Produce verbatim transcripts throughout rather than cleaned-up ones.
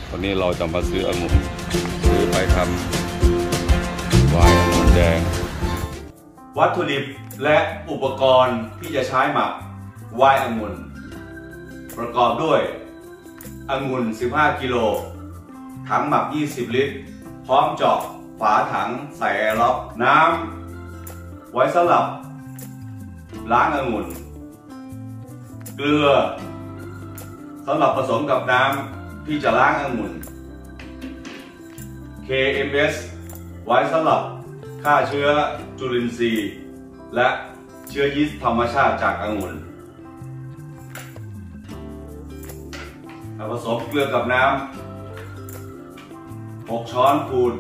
วันนี้เราจะมาซื้อองุ่นซื้อไปทำไวน์องุ่นแดงวัตถุดิบและอุปกรณ์ที่จะใช้หมักไวน์องุ่นประกอบด้วยองุ่นสิบห้ากิโลถังหมักยี่สิบลิตรพร้อมเจาะฝาถังใส่แอร์ล็อกน้ำไว้สำหรับล้างองุ่นเกลือสำหรับผสมกับน้ำที่จะล้างองุ่น เค เอ็ม เอส ไว้สำหรับฆ่าเชื้อจุลินทรีย์และเชื้อยีสต์ธรรมชาติจากองุ่นผสมเกลือกับน้ำหกช้อนพูน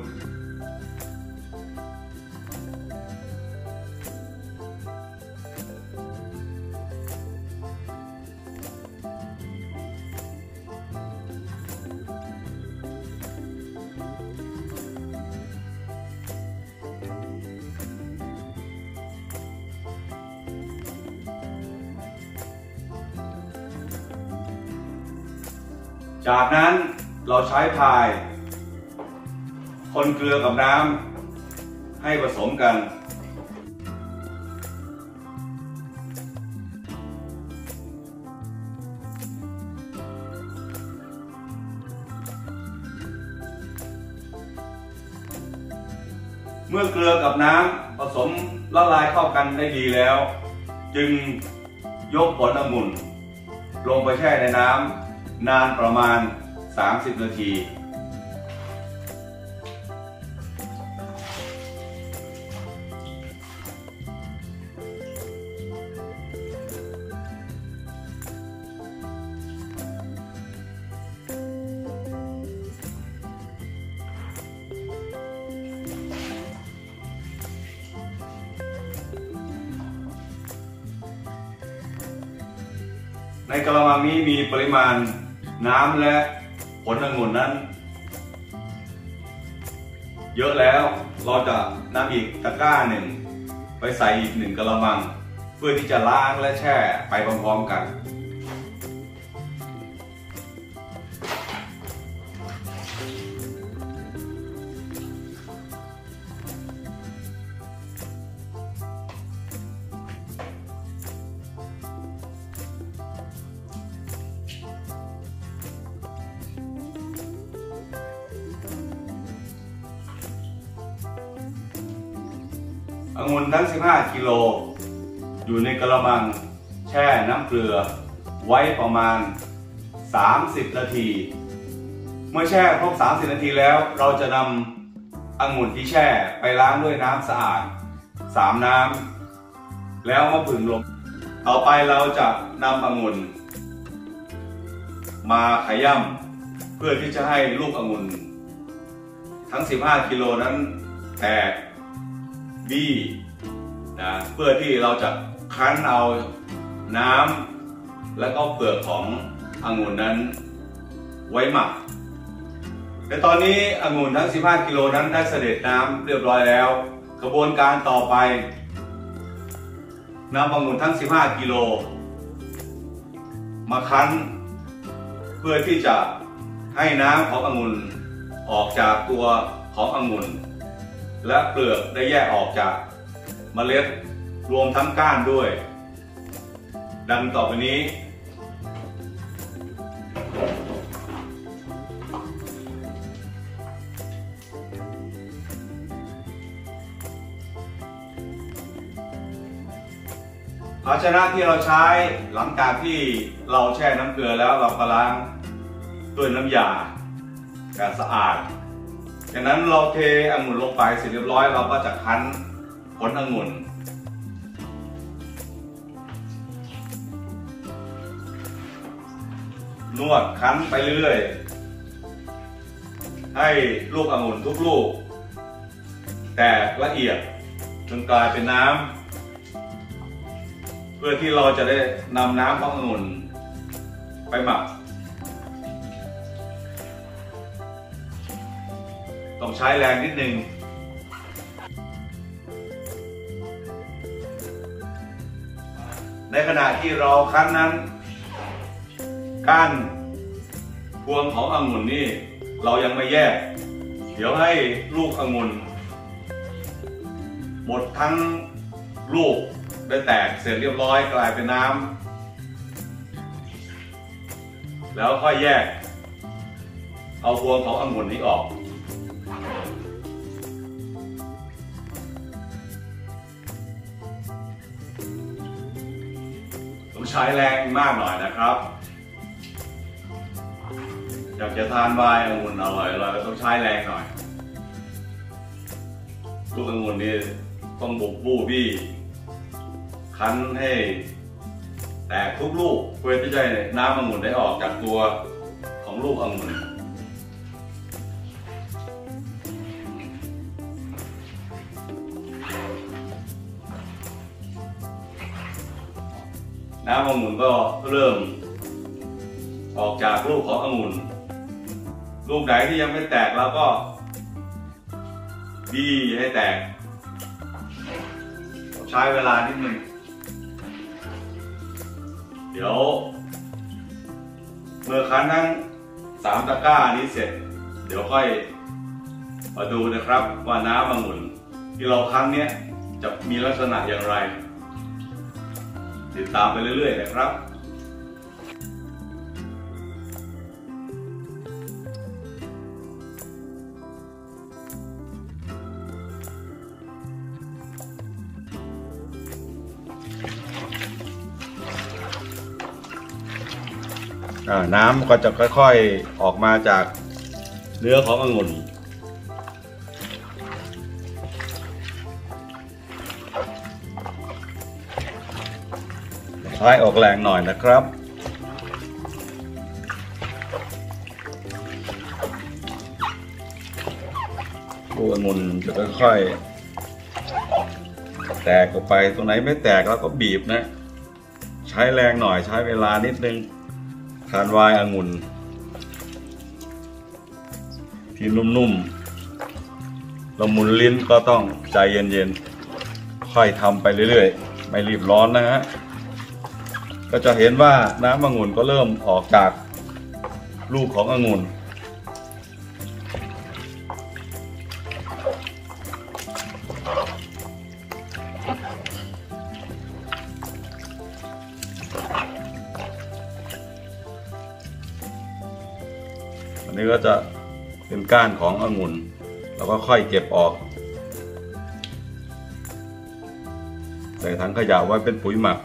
จากนั้นเราใช้พายคนเกลือกับน้ำให้ผสมกันเมื่อเกลือกับน้ำผสมละลายเข้ากันได้ดีแล้วจึงยกผลองุ่นลงไปแช่ในน้ำนานประมาณสามสิบนาทีในกระมังนี้มีปริมาณน้ำและผลองุ่นนั้นเยอะแล้วเราจะนำอีกตะกร้าหนึ่งไปใส่อีกหนึ่งกระมังเพื่อที่จะล้างและแช่ไปพร้อมๆกันองุ่นทั้งสิบห้ากิโลอยู่ในกระมังแช่น้ำเกลือไว้ประมาณสามสิบนาทีเมื่อแช่ครบสามสิบนาทีแล้วเราจะนำองุ่นที่แช่ไปล้างด้วยน้ำสะอาดสามน้ำแล้วมาผึ่งลมต่อไปเราจะนำองุ่นมาขย้ำเพื่อที่จะให้ลูกองุ่นทั้งสิบห้ากิโลนั้นแตกบี้นะเพื่อที่เราจะคั้นเอาน้ำและก็เปลือกขององุ่นนั้นไว้หมักในตอนนี้องุ่นทั้งสิบห้ากิโลนั้นได้เสด็จน้ำเรียบร้อยแล้วกระบวนการต่อไปนำองุ่นทั้งสิบห้ากิโลมาคั้นเพื่อที่จะให้น้ำขององุ่นออกจากตัวขององุ่นและเปลือกได้แยกออกจากเมล็ดรวมทั้งก้านด้วยดังต่อไปนี้ภาชนะที่เราใช้หลังจากที่เราแช่น้ำเกลือแล้วเราก็ล้างด้วยน้ำยาแบบสะอาดจากนั้นเราเทองุ่นลงไปเสร็จเรียบร้อยเราก็จะคั้นผลองุ่นนวดคั้นไปเรื่อยๆให้ลูกองุ่นทุกลูกแตกละเอียดจนกลายเป็นน้ำเพื่อที่เราจะได้นำน้ำขององุ่นไปหมักต้องใช้แรงนิดนึงในขณะที่เราคั้นนั้นก้านพวงขององุ่นนี่เรายังไม่แยกเดี๋ยวให้ลูกองุ่นหมดทั้งลูกได้แตกเสร็จเรียบร้อยกลายเป็นน้ำแล้วค่อยแยกเอาพวงขององุ่นนี้ออกต้องใช้แรงมากหน่อยนะครับอยากจะทานไวน์องุ่นอร่อยเราก็ต้องใช้แรงหน่อยลูกองุ่นนี่ต้องบุกบู้บี้คั้นให้แตกทุกลูกเพื่อที่จะให้น้ำองุ่นได้ออกจากตัวของลูกองุ่นน้ำองุ่นก็เริ่มออกจากลูกขององุ่นลูกไหนที่ยังไม่แตกเราก็บี้ให้แตกใช้เวลานิดนึงเดี๋ยวเมื่อคั้นทั้งสามตะกร้านี้เสร็จเดี๋ยวค่อยมาดูนะครับว่าน้ำองุ่นที่เราคั้นเนี้ยจะมีลักษณะอย่างไรติดตามไปเรื่อยๆนะครับน้ำก็จะค่อยๆออกมาจากเนื้อขององุ่นใช้ออกแรงหน่อยนะครับลูกองุ่นจะค่อยๆแตกออกไปตรงไหนไม่แตกแล้วก็บีบนะใช้แรงหน่อยใช้เวลานิดนึงทานไวน์องุ่นที่นุ่มๆละมุนลิ้นก็ต้องใจเย็นๆค่อยทำไปเรื่อยๆไม่รีบร้อนนะฮะก็จะเห็นว่าน้ำองุ่นก็เริ่มออกจากลูกขององุ่นอันนี้ก็จะเป็นก้านขององุ่นแล้วก็ค่อยเก็บออกใส่ถังขยะไว้เป็นปุ๋ยหมัก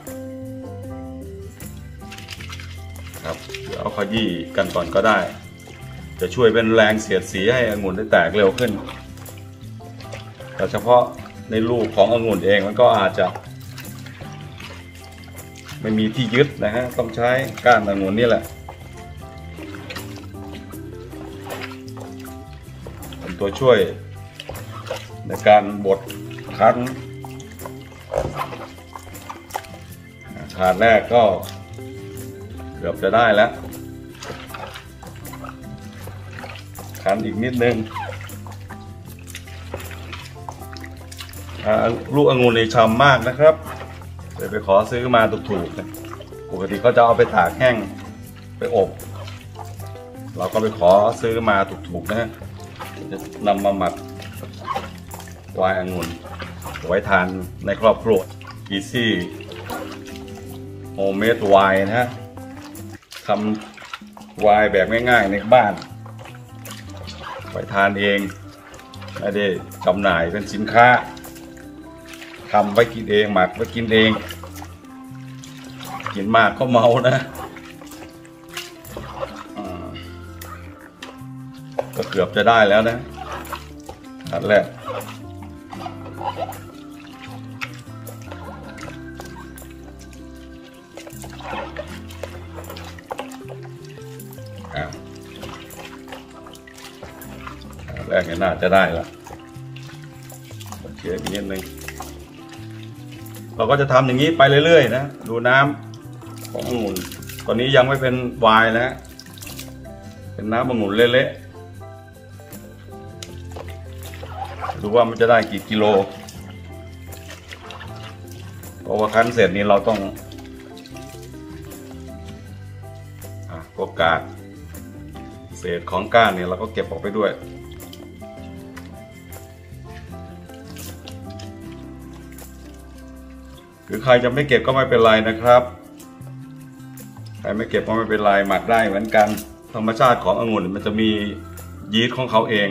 ครับเดี๋ยวเอาขยี้กันก่อนก็ได้จะช่วยเป็นแรงเสียดสีให้องุ่นได้แตกเร็วขึ้นแต่เฉพาะในลูกขององุ่นเองมันก็อาจจะไม่มีที่ยึดนะฮะต้องใช้ก้านองุ่นนี่แหละเป็นตัวช่วยในการบดคั้นถาดแรกก็เกือบจะได้แล้วคั้นอีกนิดนึงลูกองุ่นในฉ่ำมากนะครับเดี๋ยวไปขอซื้อมาถูกๆปกติเขาจะเอาไปตากแห้งไปอบเราก็ไปขอซื้อมาถูกๆนะจะนำมาหมักไวน์องุ่นไว้ทานในครอบครัว Easy Homemade Wine นะฮะทำไวน์แบบง่ายๆในบ้านไว้ทานเองไม่ได้จำหน่ายเป็นสินค้าทำไว้กินเองหมักไว้กินเองกินมากก็เมานะก็เกือบจะได้แล้วนะอันแรกแรกเนี่ยน่าจะได้แล้วโอเคอีกนิดนึงเราก็จะทำอย่างนี้ไปเรื่อยๆนะดูน้ำขององุ่นตอนนี้ยังไม่เป็นไวน์นะเป็นน้ำองุ่นเละๆดูว่ามันจะได้กี่กิโลเพราะว่าคั้นเสร็จนี้เราต้องอ่ะก็กาดเศษของก้านเนี่ยเราก็เก็บออกไปด้วยหรือใครจะไม่เก็บก็ไม่เป็นไรนะครับใครไม่เก็บก็ไม่เป็นไรหมักได้เหมือนกันธรรมชาติขององุ่นมันจะมียีสต์ของเขาเอง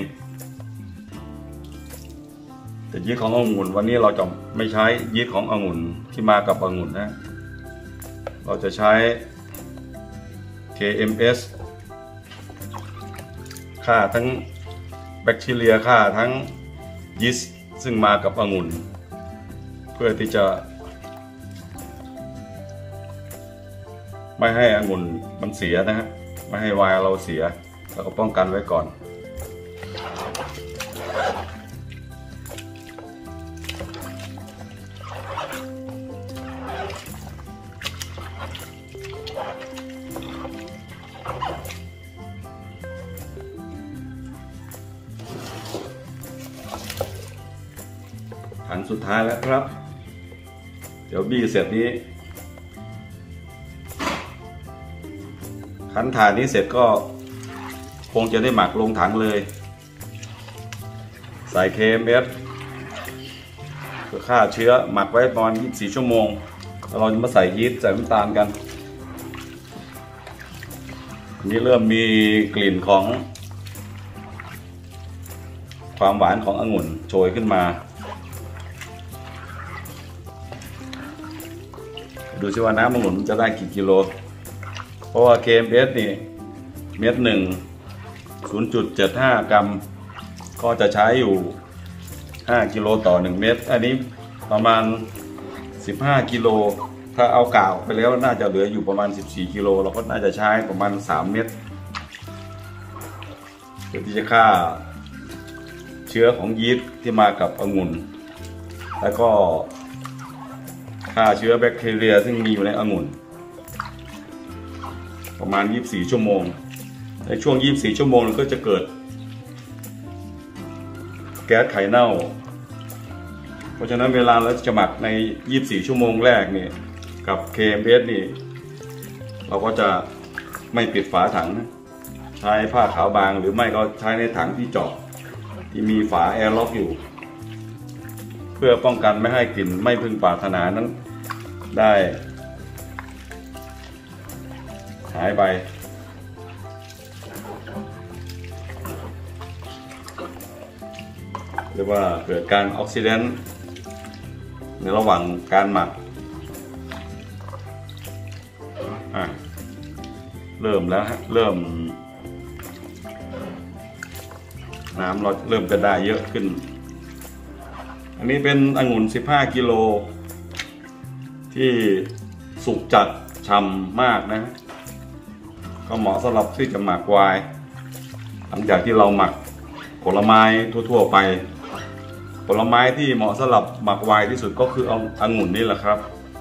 แต่ยีสต์ขององุ่นวันนี้เราจะไม่ใช้ยีสต์ขององุ่นที่มากับองุ่นนะเราจะใช้ เค เอ็ม เอส ฆ่าทั้งแบคทีเรียฆ่าทั้งยีสต์ซึ่งมากับองุ่นเพื่อที่จะไม่ให้องุ่นมันเสียนะฮะไม่ให้ไวน์เราเสียแล้วก็ป้องกันไว้ก่อนขันสุดท้ายแล้วครับเดี๋ยวบี้เสร็จนี้ขันถ่านนี้เสร็จก็คงจะได้หมักลงถังเลยใส่ เค เอ็ม เอส เพื่อฆ่าเชื้อหมักไว้ประมาณยี่สิบสี่ชั่วโมงแล้วเราจะมาใส่ยีสต์ใส่น้ำตาลกันอันนี้เริ่มมีกลิ่นของความหวานขององุ่นโชยขึ้นมาดูซิว่าน้ำองุ่นจะได้กี่กิโลเพราะว่า เค เอ็ม เอส นี่เม็ดหนึ่ง ศูนย์จุดเจ็ดห้า กรัมก็จะใช้อยู่ห้ากิโลต่อหนึ่งเม็ดอันนี้ประมาณสิบห้ากิโลถ้าเอากาวไปแล้วน่าจะเหลืออยู่ประมาณสิบสี่กิโลเราก็น่าจะใช้ประมาณสามเม็ดเพื่อที่จะฆ่าเชื้อของยีสต์ที่มากับองุ่นแล้วก็ฆ่าเชื้อแบคทีเรียซึ่งมีอยู่ในองุ่นประมาณยี่สิบสี่ชั่วโมงในช่วงยี่สิบสี่ชั่วโมงก็จะเกิดแก๊สไข่เน่าเพราะฉะนั้นเวลาเราจะหมักในยี่สิบสี่ชั่วโมงแรกนี่กับ เค เอ็ม เอส นี่เราก็จะไม่ปิดฝาถังใช้ผ้าขาวบางหรือไม่ก็ใช้ในถังที่เจาะที่มีฝาแอร์ล็อกอยู่เพื่อป้องกันไม่ให้กลิ่นไม่พึงปรารถนานั้นได้หายไปเรียกว่าเกิดการออกซิเดนต์ในระหว่างการหมักเริ่มแล้วฮะเริ่มน้ำเราเริ่มจะได้เยอะขึ้นอันนี้เป็นองุ่นสิบห้ากิโลที่สุกจัดฉ่ำมากนะก็เหมาะสำหรับที่จะหมักไวน์หลังจากที่เราหมักผลไม้ทั่วๆไปผลไม้ที่เหมาะสำหรับหมักไวน์ที่สุดก็คือองุ่นนี่แหละครับ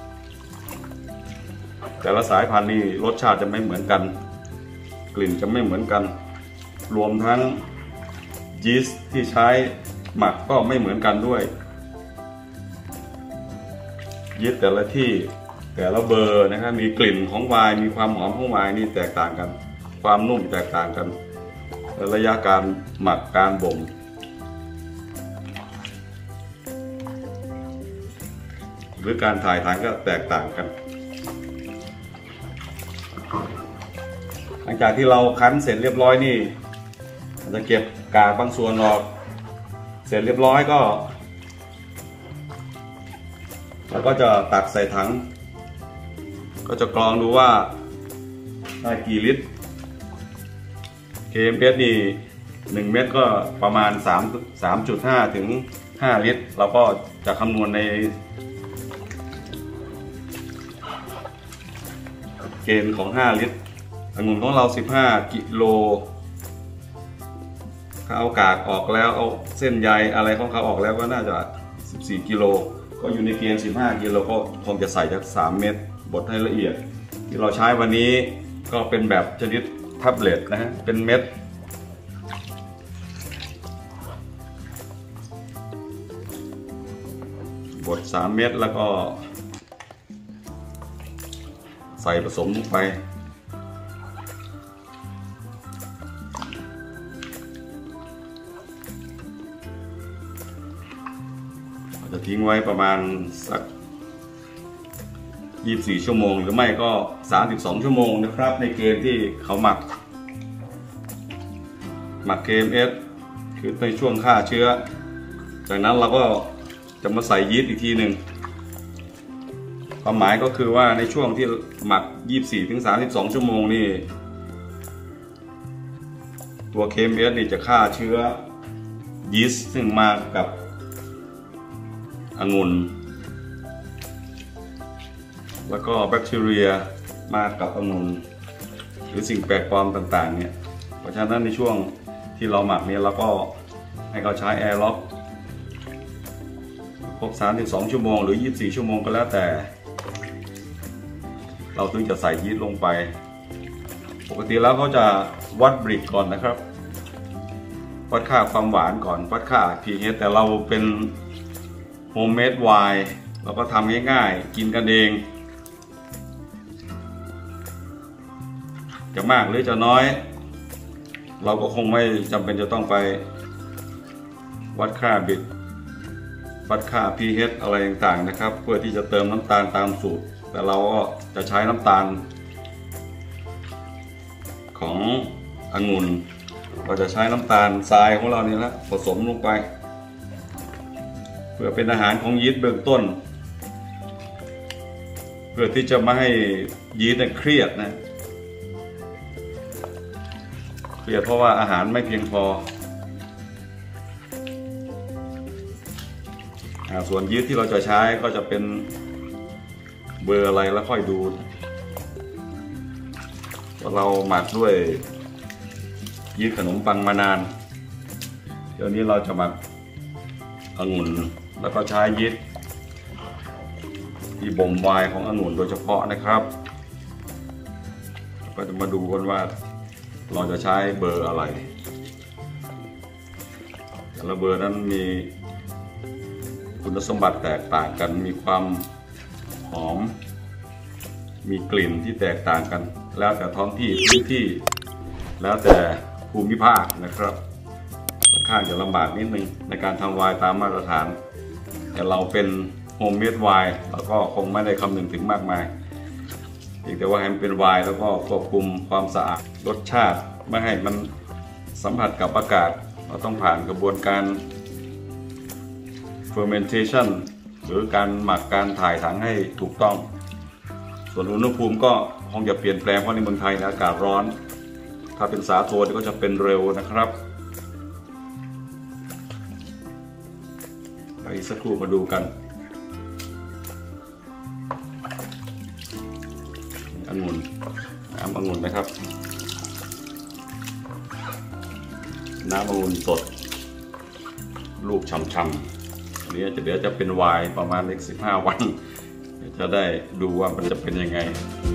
แต่ละสายพันธุ์นี่รสชาติจะไม่เหมือนกันกลิ่นจะไม่เหมือนกันรวมทั้งยีสต์ที่ใช้หมักก็ไม่เหมือนกันด้วยยีสต์แต่ละที่แต่ละเบอร์นะครับมีกลิ่นของไวน์มีความหอมของไวน์นี่แตกต่างกันความนุ่มแตกต่างกันระยะการหมักการบ่มหรือการถ่ายทานก็แตกต่างกันหลังจากที่เราคั้นเสร็จเรียบร้อยนี่จะเก็บกากบางส่วนออกเสร็จเรียบร้อยก็เราก็จะตักใส่ถังก็จะกรองดูว่าได้กี่ลิตร เค เอ็ม เอส นี่หนึ่งเม็ดก็ประมาณสาม สามจุดห้า ถึงห้าลิตรเราก็จะคำนวณในเกณฑ์ของห้าลิตรองุ่นของเราสิบห้ากิโลถ้าเอากากออกแล้วเอาเส้นใยอะไรของเขาออกแล้วก็น่าจะสิบสี่กิโลก็อยู่ในเกณฑ์สิบห้ากิโลก็คงจะใส่จากสามเม็ดบดให้ละเอียดที่เราใช้วันนี้ก็เป็นแบบชนิดแท็บเล็ตนะฮะเป็นเม็ดบดสามเม็ดแล้วก็ใส่ผสมลงไปจะทิ้งไว้ประมาณสักยี่สิบสี่ชั่วโมงหรือไม่ก็สามสิบสองชั่วโมงนะครับในเกณฑ์ที่เขาหมักหมัก เค เอ็ม เอส คือในช่วงฆ่าเชื้อจากนั้นเราก็จะมาใส่ยีสต์อีกทีหนึ่งความหมายก็คือว่าในช่วงที่หมัก ยี่สิบสี่ถึงสามสิบสอง ชั่วโมงนี่ตัว เค เอ็ม เอส นี่จะฆ่าเชื้อยีสต์ซึ่งมากับองุ่นแล้วก็แบคทีเรียมากับองุ่นหรือสิ่งแปลกปลอมต่างๆเนี่ยเพราะฉะนั้นในช่วงที่เราหมักเนี่ยเราก็ให้เขาใช้แอร์ล็อกครบสามสิบสองชั่วโมงหรือยี่สิบสี่ชั่วโมงก็แล้วแต่เราถึงจะใส่ยีสต์ลงไปปกติแล้วเขาจะวัดบริกก่อนนะครับวัดค่าความหวานก่อนวัดค่า พี เอช แต่เราเป็นโฮมเมดไวน์เราก็ทำง่ายๆกินกันเองจะมากหรือจะน้อยเราก็คงไม่จำเป็นจะต้องไปวัดค่าบิดวัดค่า พี เอช อะไรต่างๆนะครับเพื่อที่จะเติมน้ำตาลตามสูตรแต่เราก็จะใช้น้ำตาลขององุ่นเราจะใช้น้ำตาลทรายของเรานี่แหละผสมลงไปเพื่อเป็นอาหารของยีสต์เบื้องต้นเพื่อที่จะไม่ให้ยีสต์เครียดนะเครียดเพราะว่าอาหารไม่เพียงพอส่วนยีสต์ที่เราจะใช้ก็จะเป็นเบอร์อะไรแล้วค่อยดูว่าเราหมักด้วยยีสต์ขนมปังมานานเดี๋ยวนี้เราจะหมักองุ่นแล้วก็ใช้ยีสต์ที่บ่มไวน์ขององุ่นโดยเฉพาะนะครับก็จะมาดูกันว่าเราจะใช้เบอร์อะไรแต่ละเบอร์นั้นมีคุณสมบัติแตกต่างกันมีความหอมมีกลิ่นที่แตกต่างกันแล้วแต่ท้องที่พื้นที่แล้วแต่ภูมิภาคนะครับค่อนข้างจะลำบากนิดนึงในการทำไวน์ตามมาตรฐานแต่เราเป็นโฮมเมดไวน์แล้วก็คงไม่ได้คำนึงถึงมากมายเพียงแต่ว่าให้มันเป็นไวน์แล้วก็ควบคุมความสะอาดรสชาติไม่ให้มันสัมผัสกับอากาศเราต้องผ่านกระบวนการ fermentation หรือการหมักการถ่ายถังให้ถูกต้องส่วนอุณหภูมิก็คงจะเปลี่ยนแปลงเพราะในเมืองไทยอากาศร้อนถ้าเป็นสาโทก็จะเป็นเร็วนะครับไปสักครู่มาดูกันองุ่นน้ำองุ่นนะครับน้ำองุ่นสดลูกช่ำๆอันนี้จะเดี๋ยวจะเป็นไวน์ประมาณอีกสิบห้าวันจะได้ดูว่ามันจะเป็นยังไง